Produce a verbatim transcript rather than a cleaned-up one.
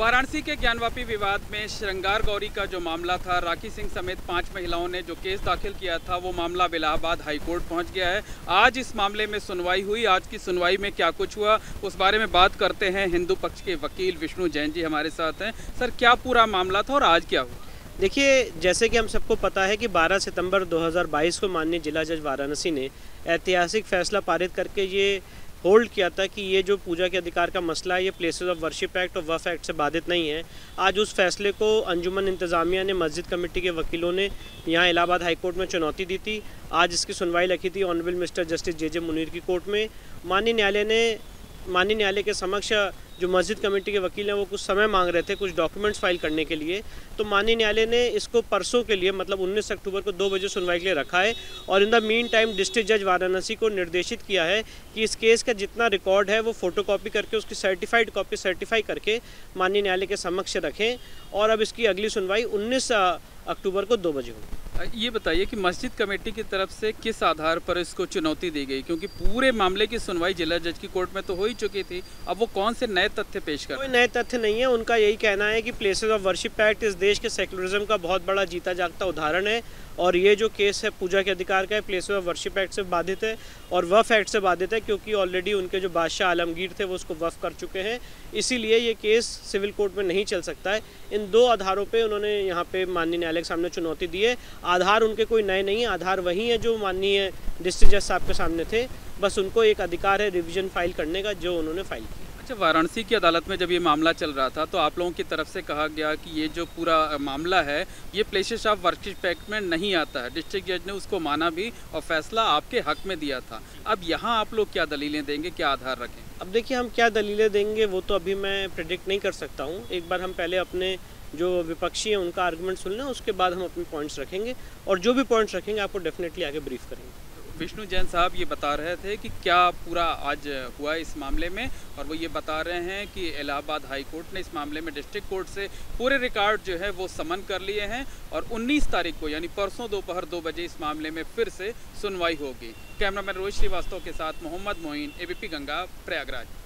वाराणसी के ज्ञानवापी विवाद में श्रृंगार गौरी का जो मामला था, राखी सिंह समेत पांच महिलाओं ने जो केस दाखिल किया था, वो मामला इलाहाबाद हाईकोर्ट पहुंच गया है। आज इस मामले में सुनवाई हुई। आज की सुनवाई में क्या कुछ हुआ, उस बारे में बात करते हैं। हिंदू पक्ष के वकील विष्णु जैन जी हमारे साथ हैं। सर, क्या पूरा मामला था और आज क्या हुआ? देखिए, जैसे कि हम सबको पता है कि बारह सितंबर दो हज़ार बाईस को माननीय जिला जज वाराणसी ने ऐतिहासिक फैसला पारित करके ये होल्ड किया था कि ये जो पूजा के अधिकार का मसला है, ये प्लेसेस ऑफ वर्शिप एक्ट और वफ़ एक्ट से बाधित नहीं है। आज उस फैसले को अंजुमन इंतज़ामिया ने, मस्जिद कमेटी के वकीलों ने यहाँ इलाहाबाद हाई कोर्ट में चुनौती दी थी। आज इसकी सुनवाई रखी थी honourable mister justice J J Munir की कोर्ट में। माननीय न्यायालय ने माननीय न्यायालय के समक्ष जो मस्जिद कमेटी के वकील हैं वो कुछ समय मांग रहे थे, कुछ डॉक्यूमेंट्स फाइल करने के लिए। तो माननीय न्यायालय ने इसको परसों के लिए, मतलब उन्नीस अक्टूबर को दो बजे सुनवाई के लिए रखा है। और in the meantime district जज वाराणसी को निर्देशित किया है कि इस केस का जितना रिकॉर्ड है वो फोटोकॉपी करके, उसकी सर्टिफाइड कॉपी सर्टिफाई करके माननीय न्यायालय के समक्ष रखें। और अब इसकी अगली सुनवाई उन्नीस अक्टूबर को दो बजे होगी। ये बताइए कि मस्जिद कमेटी की तरफ से किस आधार पर इसको चुनौती दी गई, क्योंकि पूरे मामले की सुनवाई जिला जज की कोर्ट में तो हो ही चुकी थी। अब वो कौन से नए तथ्य पेश कर? कोई नए तथ्य नहीं है। उनका यही कहना है कि प्लेसेस ऑफ वर्शिप एक्ट इस देश के सेकुलरिज्म का बहुत बड़ा जीता जागता उदाहरण है। और ये जो केस है पूजा के अधिकार का है, प्लेसेस ऑफ वर्शिप एक्ट से बाधित है और वफ़ एक्ट से बाधित है, क्योंकि ऑलरेडी उनके जो बादशाह आलमगीर थे वो उसको वफ़ कर चुके हैं। इसीलिए ये केस सिविल कोर्ट में नहीं चल सकता है। इन दो आधारों पे उन्होंने यहाँ पे माननीय न्यायालय के सामने चुनौती दी है। आधार उनके कोई नए नहीं है, आधार वही है जो माननीय डिस्ट्रिक्ट जज साहब के सामने थे। बस उनको एक अधिकार है रिवीजन फाइल करने का, जो उन्होंने फाइल किया। अच्छा, वाराणसी की अदालत में जब ये मामला चल रहा था तो आप लोगों की तरफ से कहा गया कि ये जो पूरा मामला है ये प्लेसेस ऑफ वर्शिप एक्ट में नहीं आता है। डिस्ट्रिक्ट जज ने उसको माना भी और फैसला आपके हक में दिया था। अब यहाँ आप लोग क्या दलीलें देंगे, क्या आधार रखें? अब देखिए, हम क्या दलीलें देंगे वो तो अभी मैं प्रेडिक्ट नहीं कर सकता हूँ। एक बार हम पहले अपने जो विपक्षी हैं उनका आर्गुमेंट सुन लें, उसके बाद हम अपने पॉइंट्स रखेंगे और जो भी पॉइंट्स रखेंगे आपको डेफिनेटली आगे ब्रीफ करेंगे। विष्णु जैन साहब ये बता रहे थे कि क्या पूरा आज हुआ इस मामले में, और वो ये बता रहे हैं कि इलाहाबाद हाई कोर्ट ने इस मामले में डिस्ट्रिक्ट कोर्ट से पूरे रिकॉर्ड जो है वो समन कर लिए हैं और उन्नीस तारीख को यानी परसों दोपहर दो बजे इस मामले में फिर से सुनवाई होगी। कैमरामैन रोहित श्रीवास्तव के साथ मोहम्मद मोइन, एबीपी गंगा, प्रयागराज।